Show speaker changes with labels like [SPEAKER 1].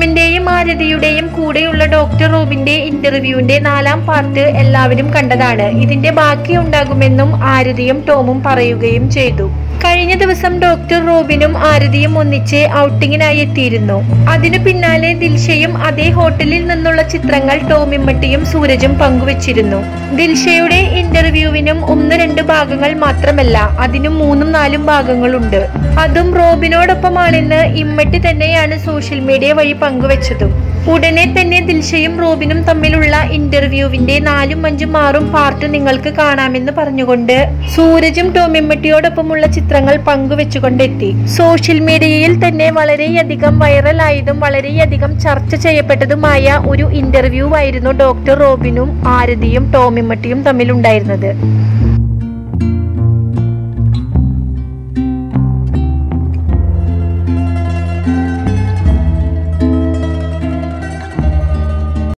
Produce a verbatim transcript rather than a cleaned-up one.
[SPEAKER 1] ടോമിന്റെയും ആരതിയുടെയും കൂടെയുള്ള ഡോക്ടർ റോബിന്റെ ഇന്റർവ്യൂവിന്റെ നാലാം പാർട്ട് എല്ലാവരും കണ്ടതാണ്. ഇതിന്റെ ബാക്കി ഉണ്ടാകുമെന്നും ആരതിയും ടോമും പറയുകയും ചെയ്തു. കഴിഞ്ഞ ദിവസം ഡോക്ടർ റോബിനും ആരതിയും ഒന്നിച്ച് ഔട്ടിങ്ങിനായി എത്തിയിരുന്നു. അതിനു പിന്നാലെ ദിൽഷയും അതേ ഹോട്ടലിൽ നിന്നുള്ള ചിത്രങ്ങൾ ടോമിമ്മട്ടിയും സൂരജും പങ്കുവച്ചിരുന്നു. ദിൽഷയുടെ ഇന്റർവ്യൂവിനും ഒന്ന് രണ്ട് ഭാഗങ്ങൾ മാത്രമല്ല, അതിനും മൂന്നും നാലും ഭാഗങ്ങളുണ്ട്. അതും റോബിനോടൊപ്പമാണെന്ന് ഇമ്മട്ടി തന്നെയാണ് സോഷ്യൽ മീഡിയ വഴി പങ്കുവച്ചതും. ഉടനെ തന്നെ ദിൽഷയും റോബിനും തമ്മിലുള്ള ഇന്റർവ്യൂവിന്റെ നാലും അഞ്ചും ആറും പാർട്ട് നിങ്ങൾക്ക് കാണാമെന്ന് പറഞ്ഞുകൊണ്ട് സൂരജും ടോമിമ്മട്ടിയോടൊപ്പമുള്ള ചിത്രങ്ങൾ പങ്കുവെച്ചുകൊണ്ടെത്തി. സോഷ്യൽ മീഡിയയിൽ തന്നെ വളരെയധികം വൈറലായതും വളരെയധികം ചർച്ച ചെയ്യപ്പെട്ടതുമായ ഒരു ഇന്റർവ്യൂ ആയിരുന്നു ഡോക്ടർ റോബിനും ആരതിയും ടോമിമ്മട്ടിയും തമ്മിലുണ്ടായിരുന്നത്.